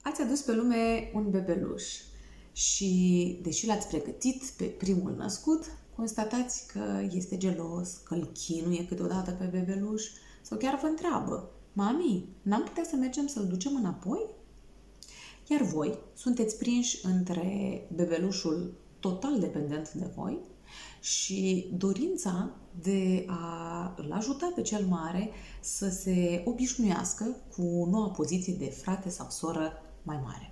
Ați adus pe lume un bebeluș și, deși l-ați pregătit pe primul născut, constatați că este gelos, că îl chinuie câteodată pe bebeluș sau chiar vă întreabă: Mami, n-am putea să mergem să-l ducem înapoi? Iar voi sunteți prinși între bebelușul total dependent de voi și dorința de a îl ajuta pe cel mare să se obișnuiască cu noua poziție de frate sau soră mai mare.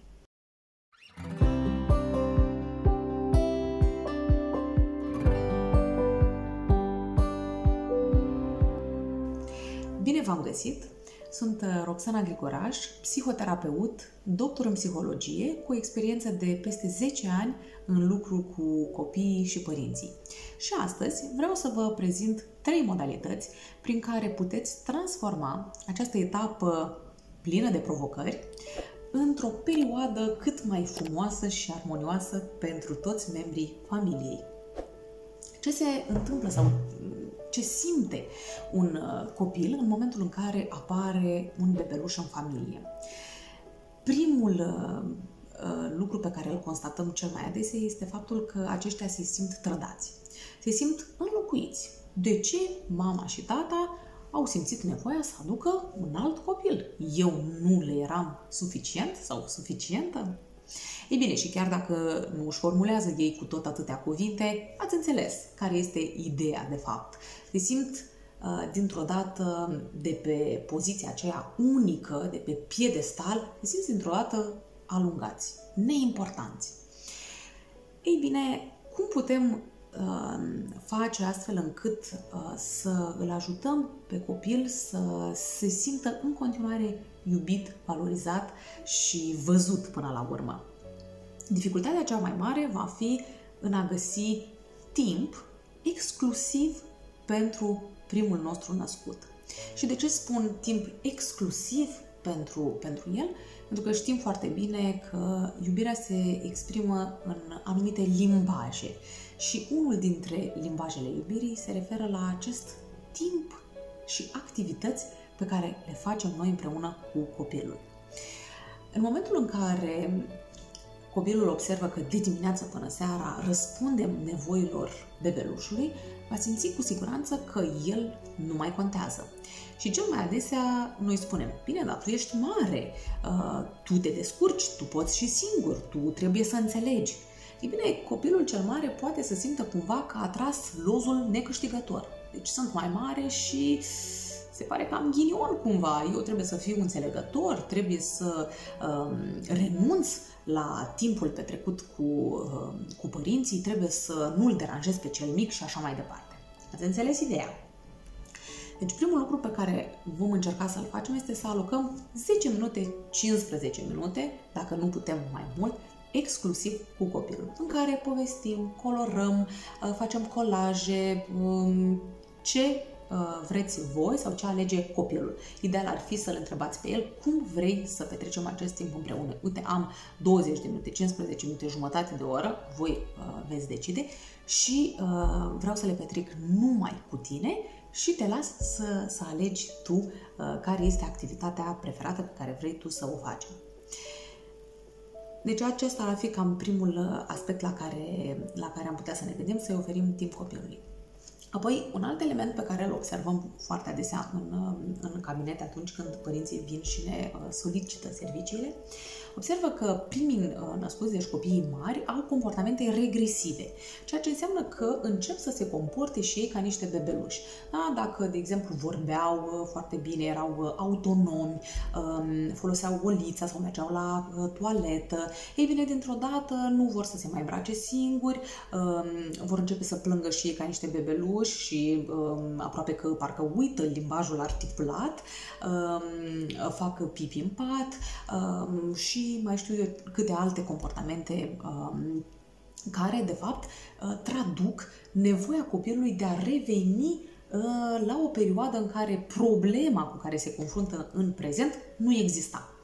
Bine v-am găsit! Sunt Roxana Grigoraș, psihoterapeut, doctor în psihologie, cu experiență de peste 10 ani în lucru cu copiii și părinții. Și astăzi vreau să vă prezint 3 modalități prin care puteți transforma această etapă plină de provocări într-o perioadă cât mai frumoasă și armonioasă pentru toți membrii familiei. Ce se întâmplă sau ce simte un copil în momentul în care apare un bebeluș în familie? Primul lucru pe care îl constatăm cel mai adesea este faptul că aceștia se simt trădați, se simt înlocuiți. De ce mama și tata au simțit nevoia să aducă un alt copil? Eu nu le eram suficient sau suficientă? Ei bine, și chiar dacă nu își formulează ei cu tot atâtea cuvinte, ați înțeles care este ideea de fapt. Se simt dintr-o dată de pe poziția aceea unică, de pe piedestal, se simt dintr-o dată alungați, neimportanți. Ei bine, cum putem face astfel încât să îl ajutăm pe copil să se simtă în continuare iubit, valorizat și văzut până la urmă? Dificultatea cea mai mare va fi în a găsi timp exclusiv pentru primul nostru născut. Și de ce spun timp exclusiv pentru el? Pentru că știm foarte bine că iubirea se exprimă în anumite limbaje și unul dintre limbajele iubirii se referă la acest timp și activități pe care le facem noi împreună cu copilul. În momentul în care copilul observă că de dimineață până seara răspundem nevoilor bebelușului, va simți cu siguranță că el nu mai contează. Și cel mai adesea noi spunem: bine, dar tu ești mare, tu te descurci, tu poți și singur, tu trebuie să înțelegi. Ei bine, copilul cel mare poate să simtă cumva că a tras lozul necâștigător. Deci sunt mai mare și se pare că am ghinion cumva. Eu trebuie să fiu înțelegător, trebuie să renunț la timpul petrecut cu părinții, trebuie să nu-l deranjez pe cel mic și așa mai departe. Ați înțeles ideea? Deci primul lucru pe care vom încerca să-l facem este să alocăm 10 minute, 15 minute, dacă nu putem mai mult, exclusiv cu copilul, în care povestim, colorăm, facem colaje, ce vreți voi sau ce alege copilul. Ideal ar fi să-l întrebați pe el cum vrei să petrecem acest timp împreună. Uite, am 20 de minute, 15 minute, jumătate de oră, voi veți decide și vreau să le petrec numai cu tine și te las să alegi tu care este activitatea preferată pe care vrei tu să o faci. Deci acesta ar fi cam primul aspect la care am putea să ne gândim, să-i oferim timp copilului. Apoi, un alt element pe care îl observăm foarte adesea în cabinete atunci când părinții vin și ne solicită serviciile, observă că primii născuți, deci copiii mari, au comportamente regresive, ceea ce înseamnă că încep să se comporte și ei ca niște bebeluși. Da? Dacă, de exemplu, vorbeau foarte bine, erau autonomi, foloseau golița sau mergeau la toaletă, ei bine, dintr-o dată nu vor să se mai îmbrace singuri, vor începe să plângă și ei ca niște bebeluși și aproape că parcă uită limbajul articulat, fac pipi în pat și mai știu eu câte alte comportamente care, de fapt, traduc nevoia copilului de a reveni la o perioadă în care problema cu care se confruntă în prezent nu exista.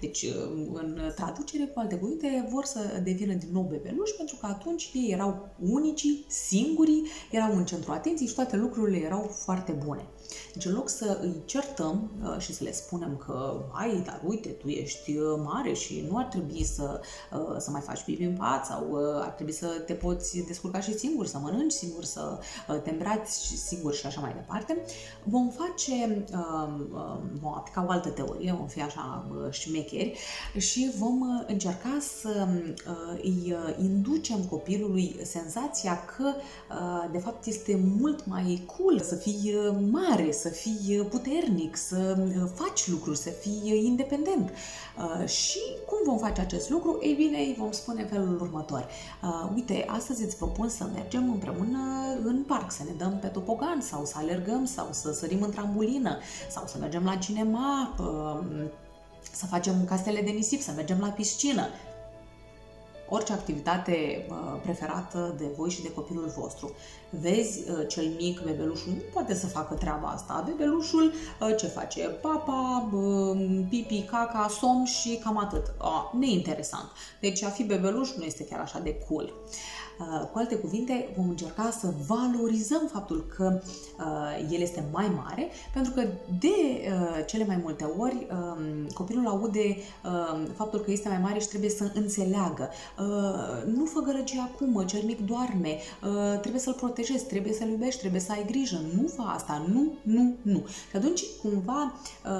Deci, în traducere, cu alte cuvinte, vor să devină din nou bebeluși pentru că atunci ei erau unicii, singurii, erau în centrul atenției și toate lucrurile erau foarte bune. Deci, în loc să îi certăm și să le spunem că, hai, dar uite, tu ești mare și nu ar trebui să mai faci pipi în pat sau ar trebui să te poți descurca și singur, să mănânci singur, să te îmbraci singur și așa mai departe, vom aplica o altă teorie, vom fi așa șmecheri și vom încerca să îi inducem copilului senzația că, de fapt, este mult mai cool să fii mare, să fii puternic, să faci lucruri, să fii independent. Și cum vom face acest lucru? Ei bine, îi vom spune în felul următor. Uite, astăzi îți propun să mergem împreună în parc, să ne dăm pe topogan sau să alergăm sau să sărim în trambulină sau să mergem la cinema, să facem castele de nisip, să mergem la piscină. Orice activitate preferată de voi și de copilul vostru. Vezi, cel mic, bebelușul, nu poate să facă treaba asta. Bebelușul ce face? Papa, pipi, caca, somn și cam atât. Neinteresant. Deci a fi bebeluș nu este chiar așa de cool. Cu alte cuvinte, vom încerca să valorizăm faptul că el este mai mare, pentru că de cele mai multe ori copilul aude faptul că este mai mare și trebuie să înțeleagă. Nu fă gălăgie acum, cel mic doarme, trebuie să-l protejezi, trebuie să-l iubești, trebuie să ai grijă, nu fă asta, nu. Și atunci, cumva,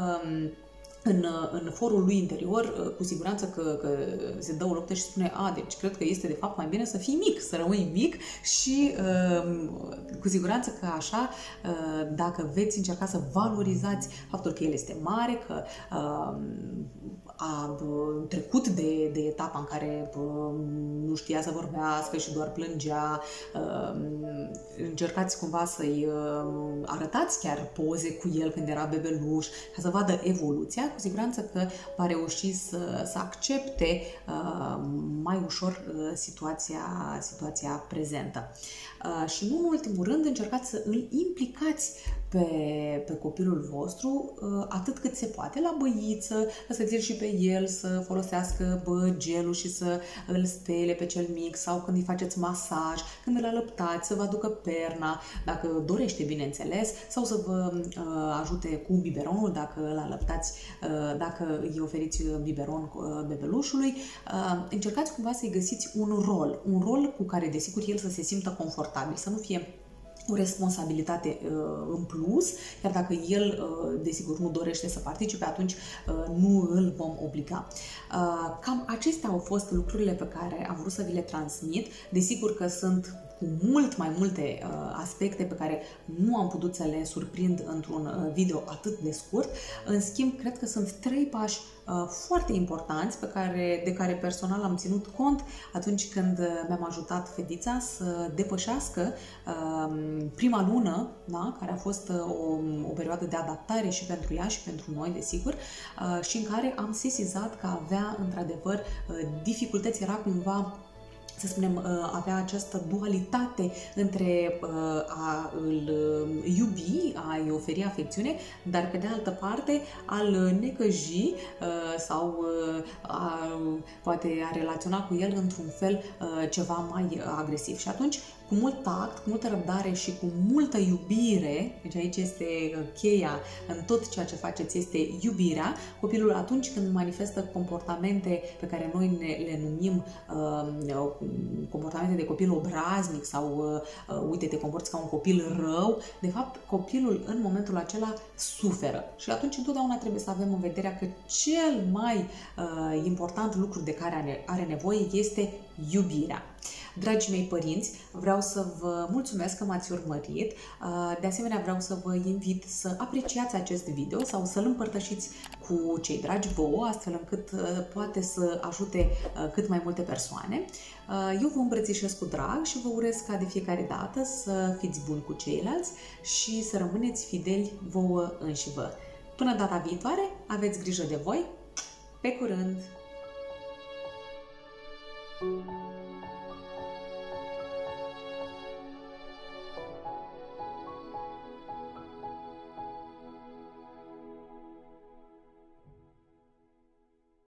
în forul lui interior, cu siguranță că se dă o luptă și spune, deci cred că este de fapt mai bine să fii mic, să rămâi mic și cu siguranță că așa, dacă veți încerca să valorizați faptul că el este mare, că a trecut de etapa în care nu știa să vorbească și doar plângea, încercați cumva să-i arătați chiar poze cu el când era bebeluș, ca să vadă evoluția, cu siguranță că va reuși să accepte mai ușor situația prezentă. Și nu în ultimul rând, încercați să îl implicați pe copilul vostru atât cât se poate, la băiță, lăsați-l și pe el să folosească gelul și să îl spele pe cel mic, sau când îi faceți masaj, când îl alăptați, să vă aducă perna, dacă dorește, bineînțeles, sau să vă ajute cu biberonul, dacă îl alăptați, dacă îi oferiți biberon bebelușului. Încercați cumva să-i găsiți un rol cu care, desigur, el să se simtă confortabil, să nu fie o responsabilitate în plus, chiar dacă el, desigur, nu dorește să participe, atunci nu îl vom obliga. Cam acestea au fost lucrurile pe care am vrut să vi le transmit. Desigur că sunt cu mult mai multe aspecte pe care nu am putut să le surprind într-un video atât de scurt. În schimb, cred că sunt 3 pași foarte importanți de care personal am ținut cont atunci când mi-am ajutat fetița să depășească prima lună, da, care a fost o perioadă de adaptare și pentru ea și pentru noi, desigur, și în care am sesizat că avea într-adevăr dificultăți, era cumva, să spunem, avea această dualitate între a îl iubi, a-i oferi afecțiune, dar pe de altă parte a-l necăji sau poate a relaționa cu el într-un fel ceva mai agresiv. Și atunci, cu mult tact, cu multă răbdare și cu multă iubire, deci aici este cheia în tot ceea ce faceți, este iubirea. Copilul, atunci când manifestă comportamente pe care noi le numim comportamente de copil obraznic sau uite, te comporți ca un copil rău, de fapt copilul în momentul acela suferă. Și atunci întotdeauna trebuie să avem în vedere că cel mai important lucru de care are nevoie este iubirea. Dragii mei părinți, vreau să vă mulțumesc că m-ați urmărit. De asemenea, vreau să vă invit să apreciați acest video sau să-l împărtășiți cu cei dragi vouă, astfel încât poate să ajute cât mai multe persoane. Eu vă îmbrățișez cu drag și vă urez ca de fiecare dată să fiți buni cu ceilalți și să rămâneți fideli vouă înșivă. Până data viitoare, aveți grijă de voi. Pe curând!